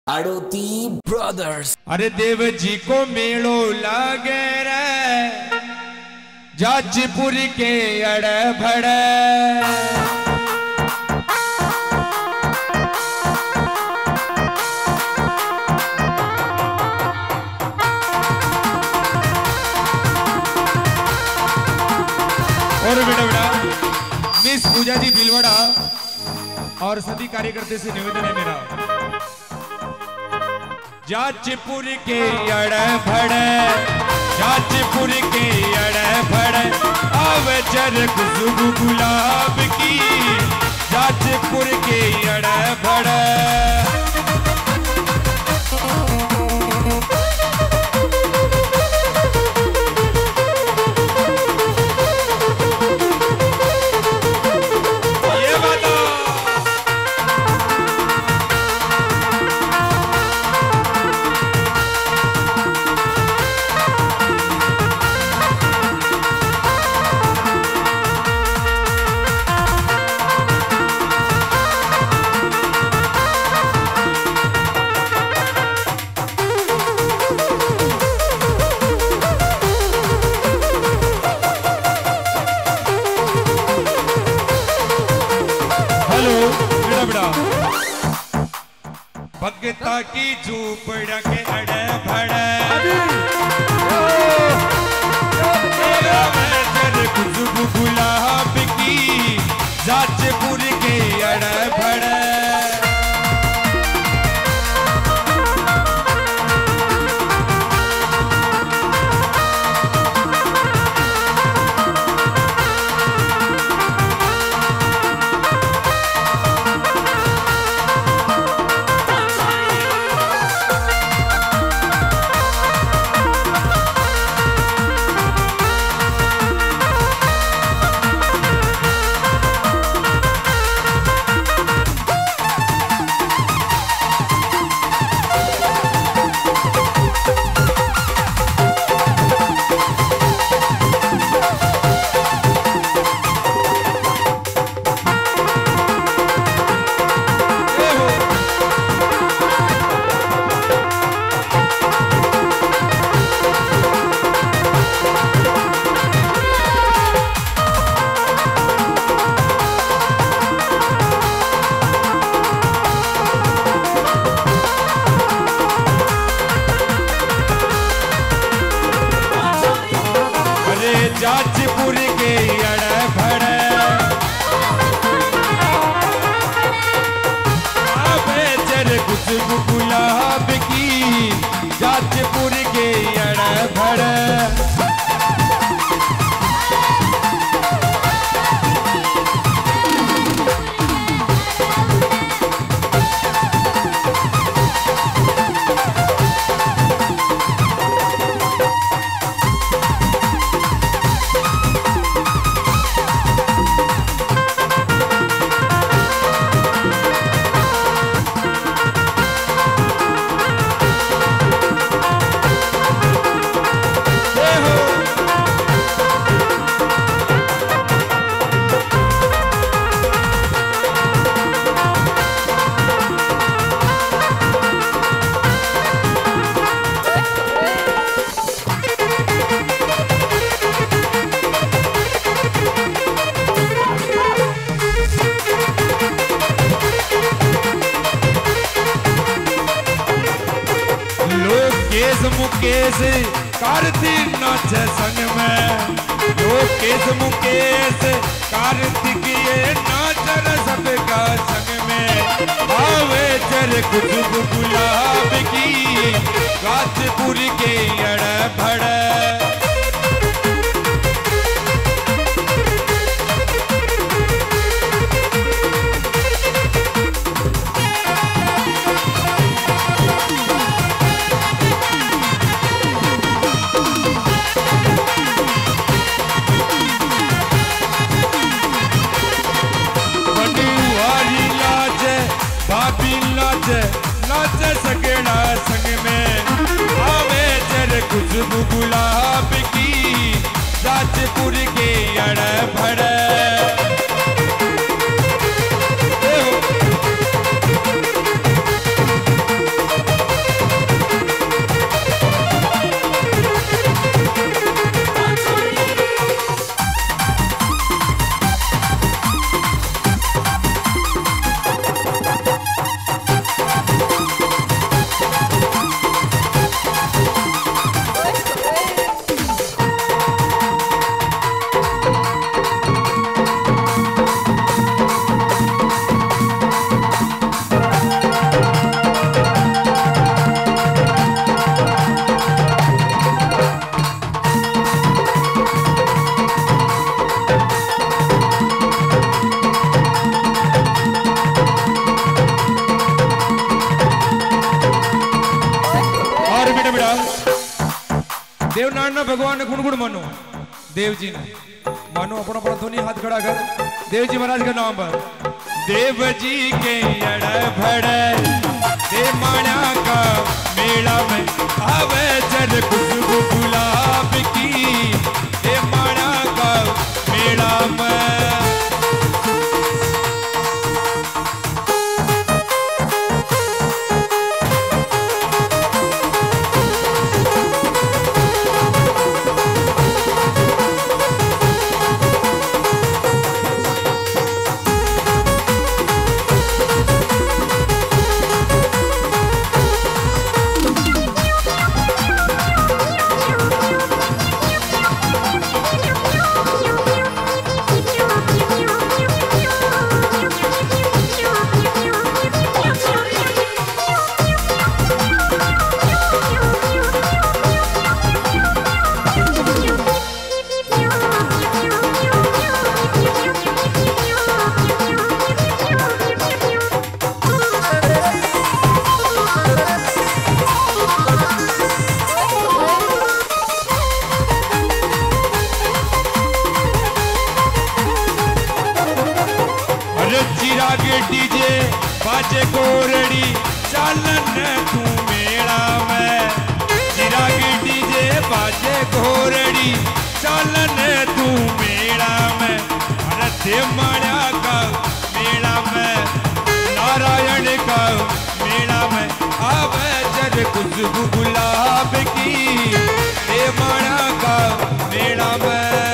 आड़ोती brothers. अरे देव जी को मेलो लागे रे जाजपुर के अड़ भड़। और बेटा बेटा मिस पूजा जी भिलवाड़ा और सभी कार्यकर्ते से निवेदन है मेरा, जाजपुर के अड़ भड़, जाजपुर के अड़ भड़, आवे जर खुशबू गुलाब की, जाजपुर के अड़ भड़। भगता की झूपड़ा के अड़े भड़े, खुशबू गुलाब की, जाजपुर के अड़े भड़े। जाजपुर के अड़ भड़, आवे जर खुशबू गुलाब की, जाजपुर के अड़ भड़। मुकेश कार्तिक नाच संग में, लोकेश मुकेश कार्तिक ये नाच सबका संग में, आवे जर खुशबू गुलाब की, जाजपुर के अड़ भड़। नाच सकेड़ा संग में, आवे जर खुशबू गुलाब की, जाजपुर के अड़ भड़। देवनारायण भगवान ने गुण गुण मानो देव जी ने मानो अपना अपना दोनों हाथ खड़ा कर देव जी महाराज के नाम पर देव जी के अड़ भड़े दे माणा का मेला में आवे जर खुशबू गुलाब की दे माणा का मेला में डीजे बाजे गोरड़ी चालन तू मेला में चिराग डीजे बाजे गोरड़ी चालन तू मेला में अरे देवमाणा का मेला में नारायण का मेला में आवे जर खुशबू गुलाब की देवमाणा का मेला में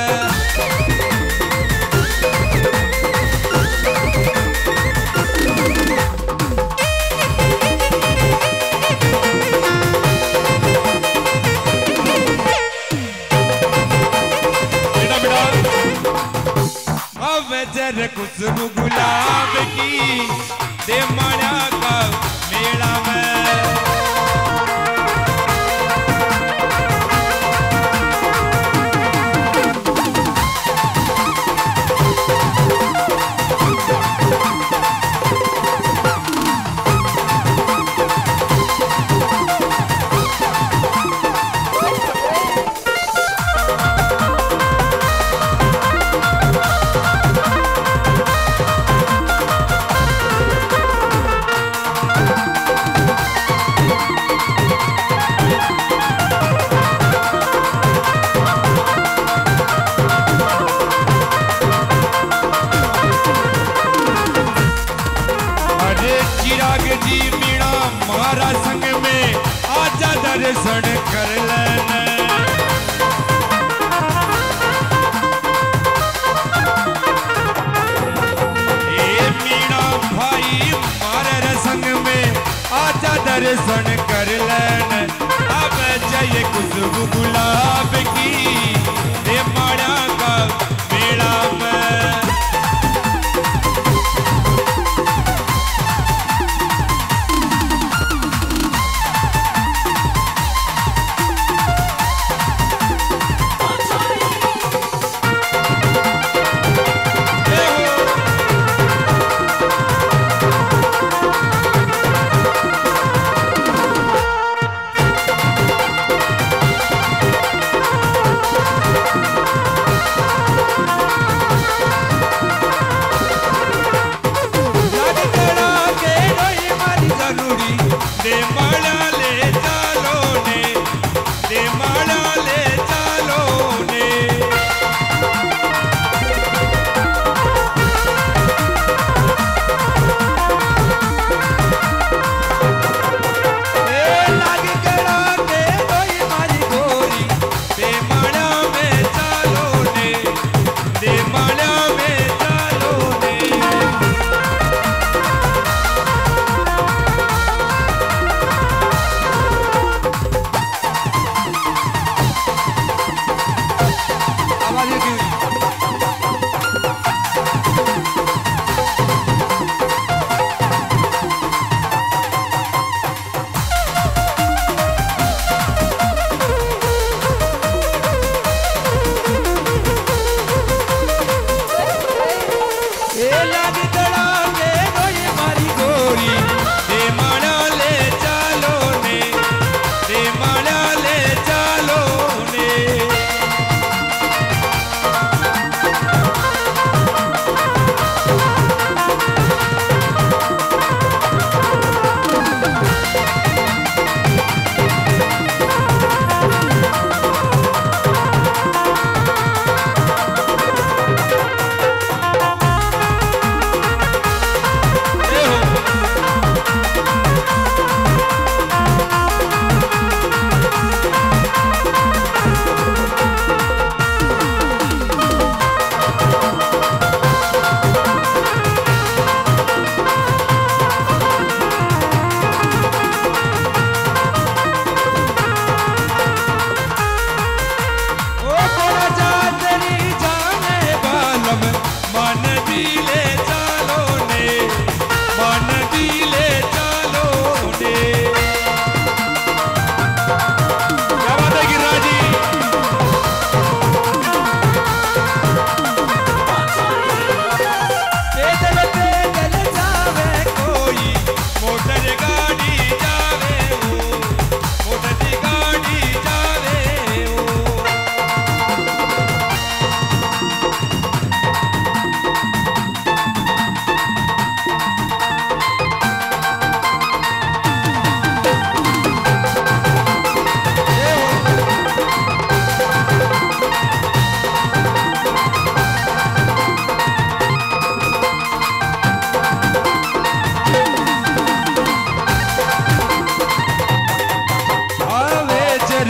जर खुशबू गुलाब की देवमाणा का मेला में जी मीणा मारा संग में आजा दर्शन कर लेने ए मीणा भाई मारे संग में आजा दर्शन कर लेने अब चाहिए खुशबू गुलाब की देवमाणा का मेला में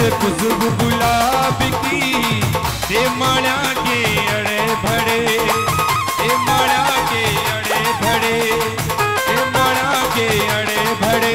खुशबू गुलाब की, दे माणा के अड़े भड़े, दे माणा के अड़े भड़े, दे माणा के अड़े भड़े।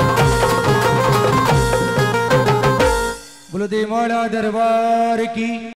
बोलो दे माणा दरबार की।